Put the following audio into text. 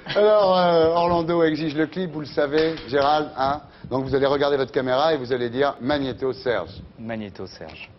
Alors, Orlando exige le clip, vous le savez, Gérald, hein. Donc vous allez regarder votre caméra et vous allez dire Magnéto Serge. Magnéto Serge.